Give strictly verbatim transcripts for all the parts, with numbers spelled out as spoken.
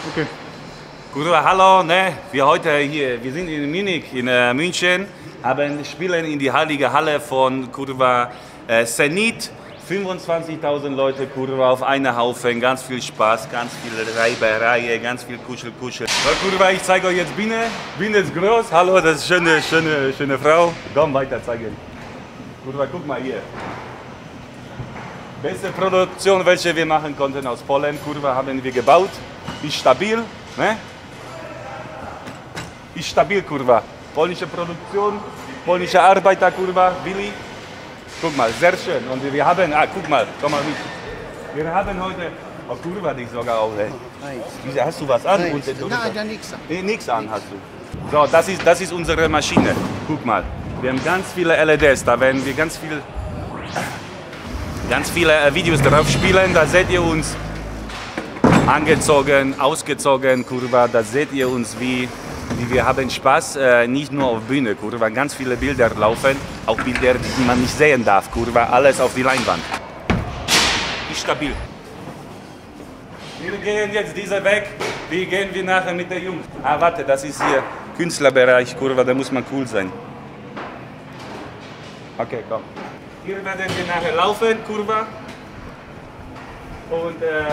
Okay. Kurwa, hallo, ne? Wir heute hier, wir sind in Munich, in äh, München, haben spielen in die heilige Halle von Kurva äh, Zenit. fünfundzwanzigtausend Leute, Kurva, auf einer Haufen, ganz viel Spaß, ganz viel Reiberei, ganz viel Kuschel, Kuschel. So, Kurva, ich zeige euch jetzt Biene. Biene ist groß, hallo, das ist eine schöne, schöne, schöne Frau. Komm, weiter zeigen. Kurva, guck mal hier. Beste Produktion, welche wir machen konnten aus Polen, Kurva, haben wir gebaut. Ist stabil, ne? Ist stabil, Kurva. Polnische Produktion, polnische Arbeiter, Kurva, Willi. Guck mal, sehr schön. Und wir haben, ah, guck mal, komm mal mit. Wir haben heute, oh, Kurva, dich sogar auch, ey. Nein. Hast du was an? Nein, Und, und, nein, da nichts an. Nee, nichts an hast du. So, das ist, das ist unsere Maschine. Guck mal, wir haben ganz viele L E Ds, da werden wir ganz viel, ganz viele äh, Videos drauf spielen. Da seht ihr uns angezogen, ausgezogen, Kurva. Da seht ihr uns, wie, wie wir haben Spaß, äh, nicht nur auf Bühne, Kurva. Ganz viele Bilder laufen, auch Bilder, die man nicht sehen darf, Kurva. Alles auf die Leinwand. Ist stabil. Wir gehen jetzt diese weg. Wie gehen wir nachher mit der Jungs? Ah, warte, das ist hier Künstlerbereich, Kurva. Da muss man cool sein. Okay, komm. Hier werden wir nachher laufen, Kurva. Und äh,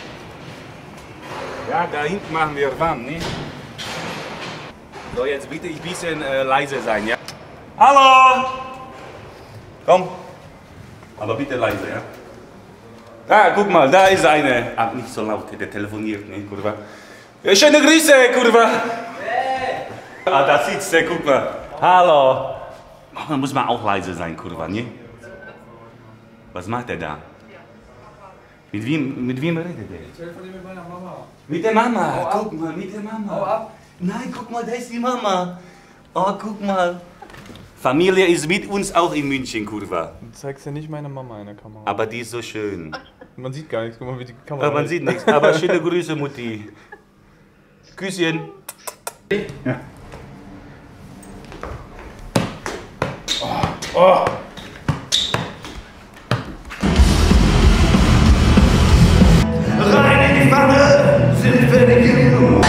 ja, da hinten machen wir warm, ne? So, jetzt bitte ich ein bisschen äh, leise sein, ja? Hallo! Komm. Aber bitte leise, ja? Da, guck mal, da ist eine. Ah, nicht so laut, der telefoniert, ne, Kurva. Ja, schöne Grüße, Kurva! Hey. Ah, da sitzt der, guck mal. Hallo! Da muss man auch leise sein, Kurva, ne? Was macht er da? Mit wem, mit wem redet er? Ich telefoniere mit meiner Mama. Mit der Mama, Hau guck ab. mal, mit der Mama. Hau ab. Nein, guck mal, da ist die Mama. Oh, guck mal. Familie ist mit uns auch in München, Kurva. Du zeigst ja nicht meine Mama in der Kamera. Aber die ist so schön. Man sieht gar nichts, guck mal, wie die Kamera Aber man ist. sieht nichts. Aber schöne Grüße, Mutti. Küsschen. Ja. Oh. Oh. Rein in die Pfanne, sind wir die Jugend.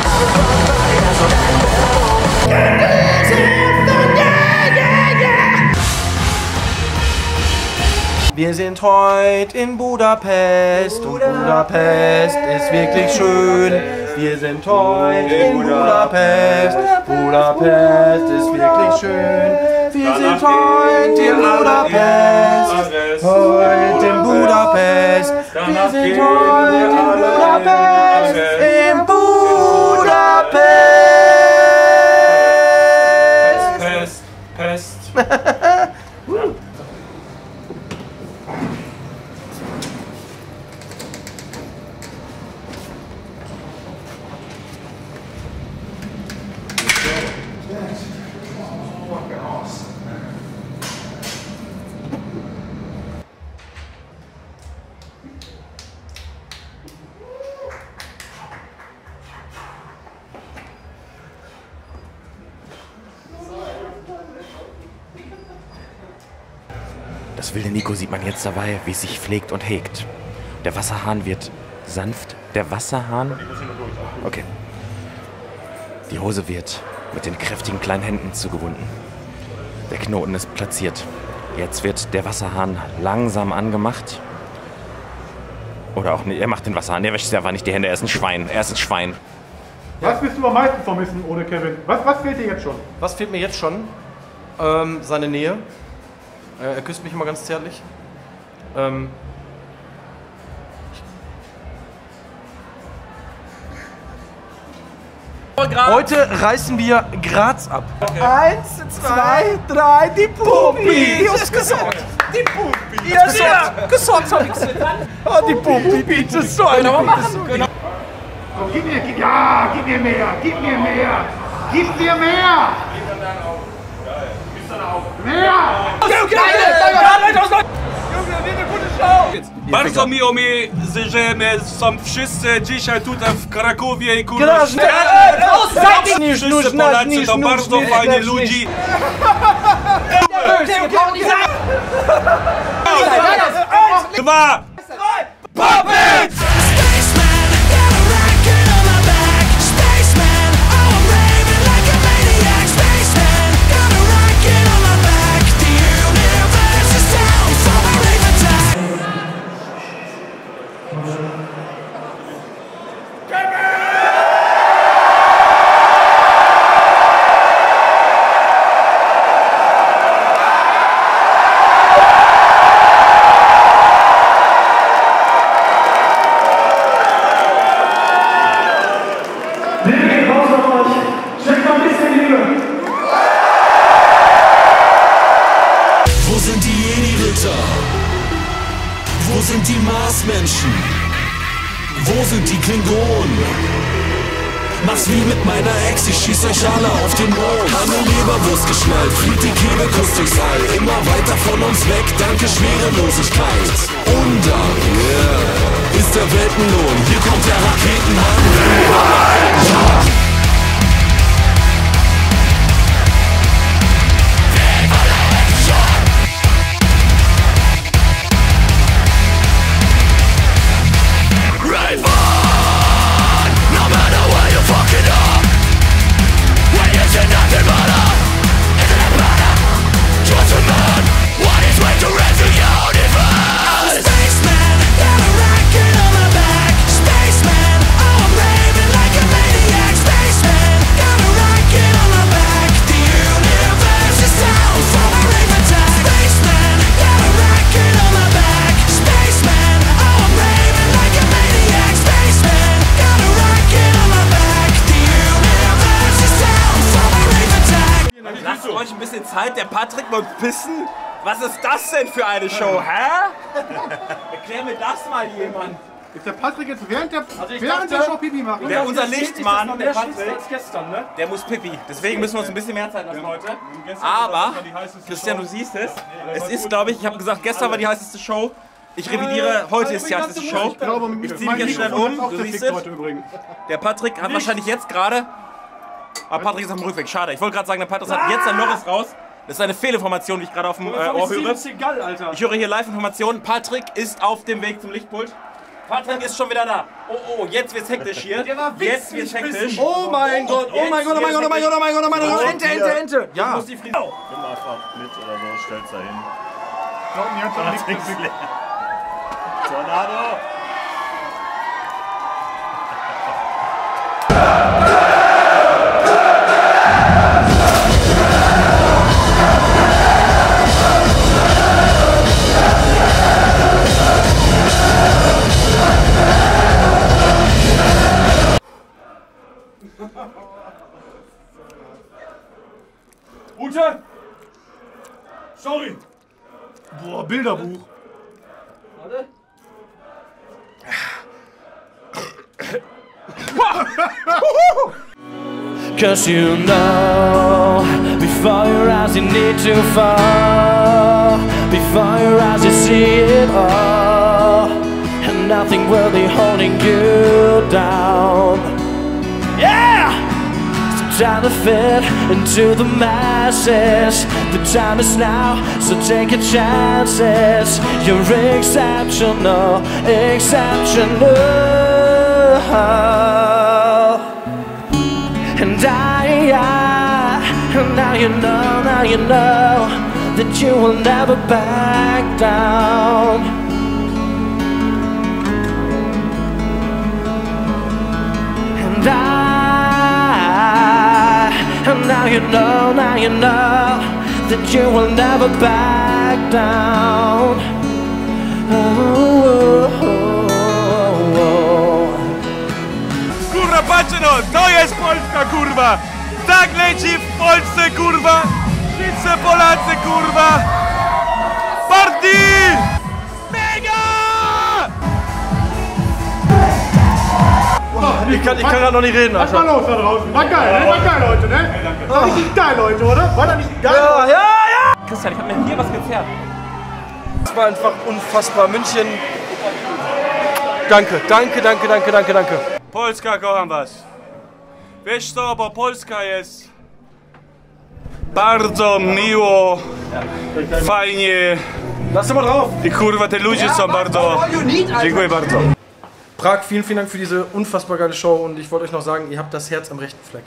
Wir sind heute in Budapest und Budapest ist wirklich schön. Wir sind heute in Budapest, Budapest ist wirklich schön. Wir sind heute in Budapest, heute in Budapest. Wir sind heute in Budapest, in Budapest. Pest, Pest. Das wilde Nico sieht man jetzt dabei, wie es sich pflegt und hegt. Der Wasserhahn wird sanft. Der Wasserhahn? Okay. Die Hose wird mit den kräftigen kleinen Händen zugebunden. Der Knoten ist platziert. Jetzt wird der Wasserhahn langsam angemacht. Oder auch nicht. Er macht den Wasserhahn. Der wäscht sich einfach nicht die Hände. Er ist ein Schwein. Er ist ein Schwein. Was wirst du am meisten vermissen ohne Kevin? Was, was fehlt dir jetzt schon? Was fehlt mir jetzt schon? Ähm, seine Nähe. Äh, er küsst mich immer ganz zärtlich. Ähm, Heute reißen wir Graz ab. Okay. Eins, zwei, drei, die Pumpi! Die ist gesorgt! Die Pumpi! Ja, gesorgt! Gesorgt hab ich's! Oh, die Pumpi, bitte so eine bitte so. So, gib mir, gib, ja, gib mir mehr, gib mir mehr, gib mir mehr! Mehr! Bardzo miło mi, że my są wszyscy dzisiaj tutaj w Krakowie i kurwa wszyscy Polacy to bardzo fajni ludzi. Dwa! Powiedz! sind die Klingonen. Mach's wie mit meiner Ex, ich schieß euch alle auf den Mond. Eine Leberwurst geschnallt, fliegt die Kegelkuss durchs All. Immer weiter von uns weg, danke Schwerelosigkeit. Und dann, yeah, ist der Weltenlohn, hier kommt der Raketenmann. Lasst euch ein bisschen Zeit, der Patrick muss pissen. Was ist das denn für eine Show, hä? Erklär mir das mal jemand. Ist der Patrick jetzt während der, Also ich während dachte, der Show Pipi machen? Der unser Lichtmann, der der Patrick, als gestern, ne? der muss Pipi. Deswegen müssen wir uns ein bisschen mehr Zeit lassen heute. Aber, Christian, du siehst es. Es ist, glaube ich, ich habe gesagt, gestern war die heißeste Show. Ich revidiere, heute ist die heißeste Show. Ich glaube, Ich ziehe mich jetzt schnell um, du siehst es. Der Patrick hat wahrscheinlich jetzt gerade... Aber Patrick ist auf dem Rückweg, schade. Ich wollte gerade sagen, der Patrick hat jetzt ein Norris raus. Das ist eine Fehlinformation, die ich gerade auf dem äh, Ohr höre. Ich höre hier Live-Informationen. Patrick ist auf dem Weg zum Lichtpult. Patrick ist schon wieder da. Oh, oh, jetzt wird's hektisch hier. Jetzt wird's hektisch. Oh mein Gott, oh mein Gott, oh mein Gott, oh mein Gott, oh mein Gott, oh mein Gott, Ente, Ente, Ente. Ja. Muss die Friede. Nimm einfach mit oder so, stell's da hin. Glauben die ganze Patrick's leer. Tornado! Ute! Sorry! Boah, Bilderbuch. Warte. Cause you know, before your eyes you need to fall. Before your eyes you see it all. And nothing will be holding you down. Yeah! Time to fit into the masses. The time is now, so take your chances. You're exceptional, exceptional. And I, I, and now you know, now you know that you will never back down. And I And now you know, now you know that you will never back down. Oh, oh, oh, oh. Kurwa, patrzcie no, to jest Polska, kurwa! Tak leci w Polsce, kurwa! Wszyscy Polacy, kurwa! Party! Mega! Ich kann, ich kann gerade noch nicht reden, Was war Alter. los da draußen? War geil, ne? War geil heute, ne? War richtig geil heute, oder? War das nicht geil? Ja, ja, ja! Christian, ich hab mir hier was gezerrt. Das war einfach unfassbar. München. Danke, danke, danke, danke, danke, danke. Polska, kocham was. Wiesz co, bo Polska jest bardzo miło, fajnie Lass doch mal drauf. i kurwa te ludzie są bardzo... Dziękuję bardzo. Prag, vielen, vielen Dank für diese unfassbar geile Show und ich wollte euch noch sagen, ihr habt das Herz am rechten Fleck.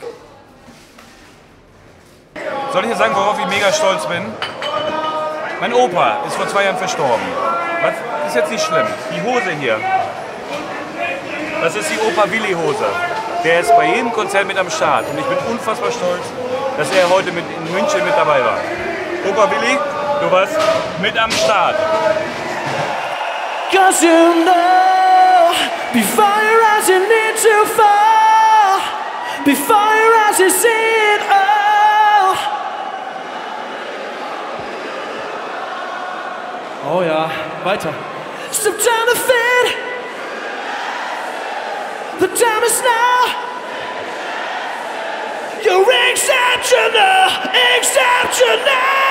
Soll ich dir sagen, worauf ich mega stolz bin? Mein Opa ist vor zwei Jahren verstorben. Das ist jetzt nicht schlimm. Die Hose hier, das ist die Opa Willi Hose. Der ist bei jedem Konzert mit am Start und ich bin unfassbar stolz, dass er heute mit in München mit dabei war. Opa Willi, du warst mit am Start. Cause you know, before your eyes you need to fall. Before your eyes you see it all. Oh ja, weiter. So time to fit time is now. You're exceptional, exceptional.